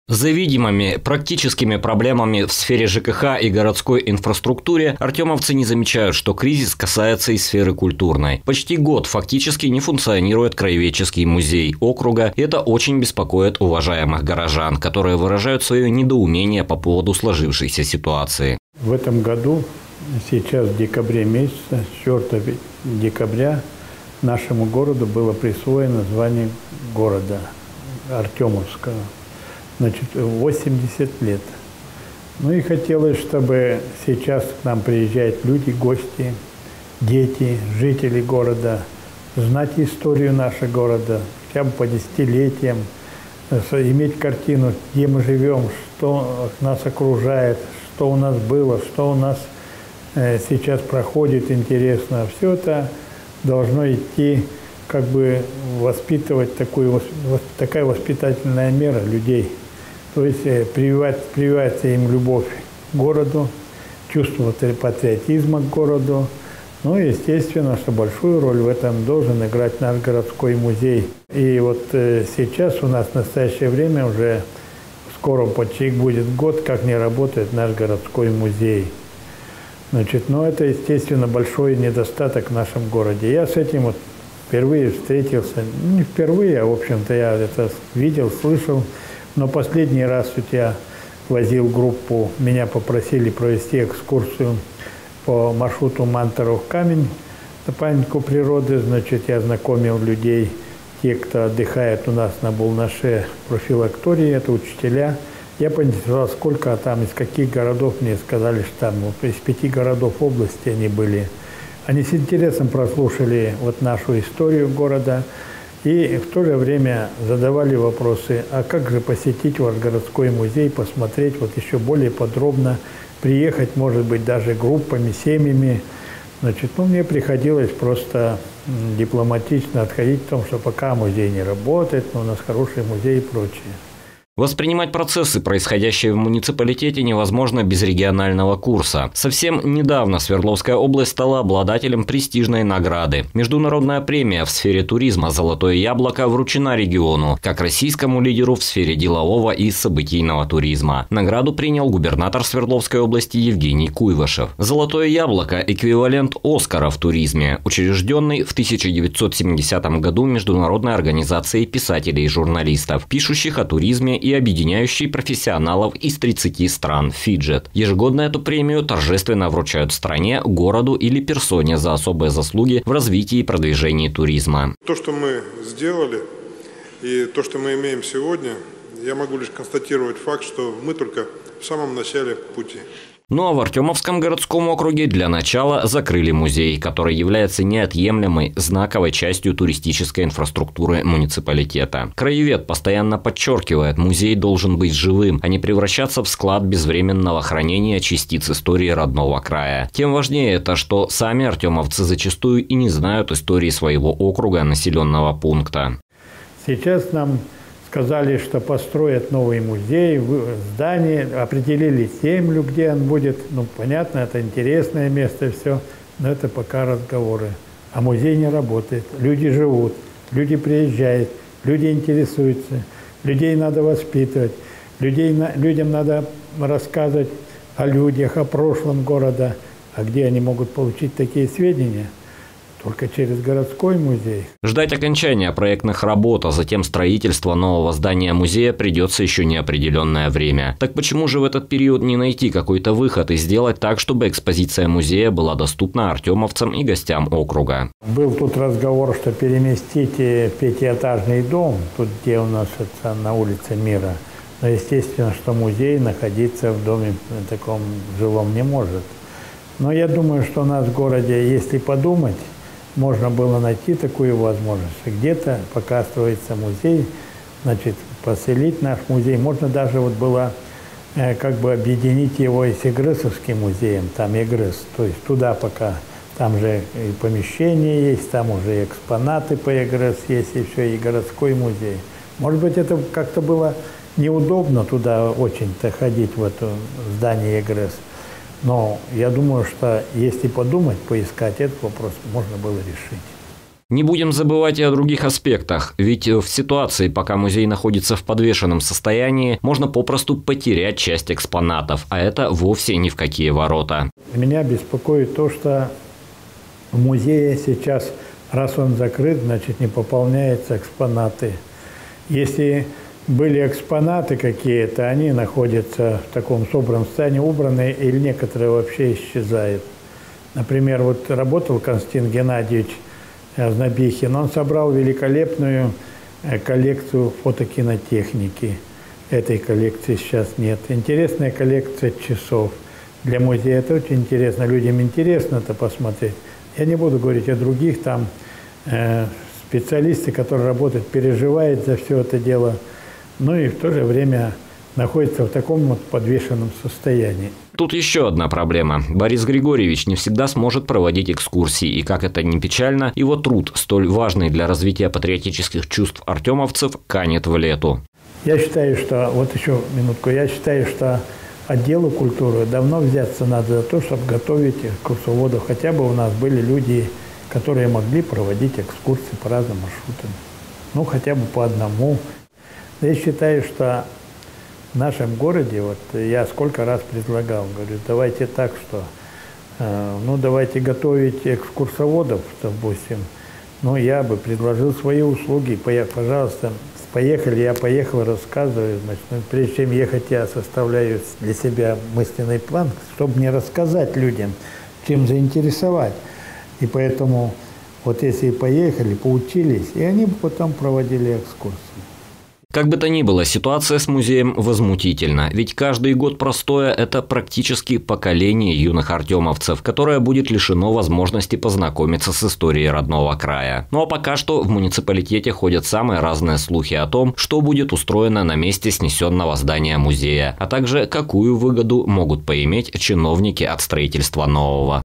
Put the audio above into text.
За видимыми практическими проблемами в сфере ЖКХ и городской инфраструктуре артемовцы не замечают, что кризис касается и сферы культурной. Почти год фактически не функционирует краеведческий музей округа, и это очень беспокоит уважаемых горожан, которые выражают свое недоумение по поводу сложившейся ситуации. В этом году, сейчас в декабре месяце, 4 декабря, нашему городу было присвоено звание города Артемовского. Значит, 80 лет. Ну и хотелось, чтобы сейчас к нам приезжают люди, гости, дети, жители города, знать историю нашего города, хотя бы по десятилетиям, иметь картину, где мы живем, что нас окружает, что у нас было, что у нас сейчас проходит интересно. Все это должно идти, как бы воспитывать такая воспитательная мера людей. То есть прививать им любовь к городу, чувство патриотизма к городу. Ну и естественно, что большую роль в этом должен играть наш городской музей. И вот сейчас у нас в настоящее время уже скоро почти будет год, как не работает наш городской музей. Значит, но это, естественно, большой недостаток в нашем городе. Я с этим вот впервые встретился, не впервые, а в общем-то я это видел, слышал. Но последний раз я возил группу, меня попросили провести экскурсию по маршруту Мантаров-Камень на памятнику природы. Значит, я знакомил людей, те, кто отдыхает у нас на Булнаше профилактории, это учителя. Я поинтересовался, сколько там, из каких городов, мне сказали, что там из 5 городов области они были. Они с интересом прослушали вот нашу историю города и в то же время задавали вопросы, а как же посетить ваш городской музей, посмотреть вот еще более подробно, приехать, может быть, даже группами, семьями. Значит, мне приходилось просто дипломатично отходить в том, что пока музей не работает, но у нас хороший музей и прочее. Воспринимать процессы, происходящие в муниципалитете, невозможно без регионального курса. Совсем недавно Свердловская область стала обладателем престижной награды. Международная премия в сфере туризма «Золотое яблоко» вручена региону, как российскому лидеру в сфере делового и событийного туризма. Награду принял губернатор Свердловской области Евгений Куйвашев. «Золотое яблоко» – эквивалент «Оскара» в туризме, учрежденный в 1970 году Международной организацией писателей и журналистов, пишущих о туризме и объединяющий профессионалов из 30 стран «Фиджет». Ежегодно эту премию торжественно вручают стране, городу или персоне за особые заслуги в развитии и продвижении туризма. То, что мы сделали и то, что мы имеем сегодня, я могу лишь констатировать факт, что мы только в самом начале пути. Ну а в Артемовском городском округе для начала закрыли музей, который является неотъемлемой знаковой частью туристической инфраструктуры муниципалитета. Краевед постоянно подчеркивает, музей должен быть живым, а не превращаться в склад безвременного хранения частиц истории родного края. Тем важнее это, что сами артемовцы зачастую и не знают истории своего округа, населенного пункта. Сейчас нам сказали, что построят новый музей, здание, определили землю, где он будет. Ну, понятно, это интересное место, все, но это пока разговоры. А музей не работает. Люди живут, люди приезжают, люди интересуются, людей надо воспитывать, людям надо рассказывать о людях, о прошлом города. А где они могут получить такие сведения? Только через городской музей. Ждать окончания проектных работ, а затем строительства нового здания музея придется еще неопределенное время. Так почему же в этот период не найти какой-то выход и сделать так, чтобы экспозиция музея была доступна артемовцам и гостям округа? Был тут разговор, что переместить пятиэтажный дом, тут где у нас это, на улице Мира. Но естественно, что музей находиться в доме таком жилом не может. Но я думаю, что у нас в городе, если подумать, можно было найти такую возможность. Где-то, пока строится музей, значит, поселить наш музей. Можно даже вот было как бы объединить его и с Игрысовским музеем, там Игрыс. То есть туда пока, там же и помещение есть, там уже и экспонаты по Игрыс есть, и все, и городской музей. Может быть, это как-то было неудобно туда очень-то ходить, в это здание Игрыс. Но я думаю, что если подумать, поискать этот вопрос, можно было решить. Не будем забывать и о других аспектах, ведь в ситуации, пока музей находится в подвешенном состоянии, можно попросту потерять часть экспонатов, а это вовсе ни в какие ворота. Меня беспокоит то, что в музее сейчас, раз он закрыт, значит, не пополняются экспонаты. Если были экспонаты какие-то, они находятся в таком собранном состоянии, убранные, или некоторые вообще исчезают. Например, вот работал Константин Геннадьевич Знобихин, он собрал великолепную коллекцию фотокинотехники. Этой коллекции сейчас нет. Интересная коллекция часов. Для музея это очень интересно. Людям интересно это посмотреть. Я не буду говорить о других. Там специалисты, которые работают, переживают за все это дело. Ну и в то же время находятся в таком вот подвешенном состоянии. Тут еще одна проблема. Борис Григорьевич не всегда сможет проводить экскурсии, и, как это ни печально, его труд, столь важный для развития патриотических чувств артемовцев, канет в лету. Я считаю, что, вот еще минутку, я считаю, что отделу культуры давно взяться надо за то, чтобы готовить экскурсоводов. Хотя бы у нас были люди, которые могли проводить экскурсии по разным маршрутам. Ну, хотя бы по одному. Я считаю, что в нашем городе, вот я сколько раз предлагал, говорю, давайте так, что, давайте готовить экскурсоводов, допустим. Ну, я бы предложил свои услуги, пожалуйста, поехали, я поехал, рассказываю, значит, прежде чем ехать, я составляю для себя мысленный план, чтобы мне рассказать людям, чем заинтересовать. И поэтому, вот если поехали, поучились, и они потом проводили экскурсии. Как бы то ни было, ситуация с музеем возмутительна, ведь каждый год простоя – это практически поколение юных артемовцев, которое будет лишено возможности познакомиться с историей родного края. Ну а пока что в муниципалитете ходят самые разные слухи о том, что будет устроено на месте снесенного здания музея, а также какую выгоду могут поиметь чиновники от строительства нового.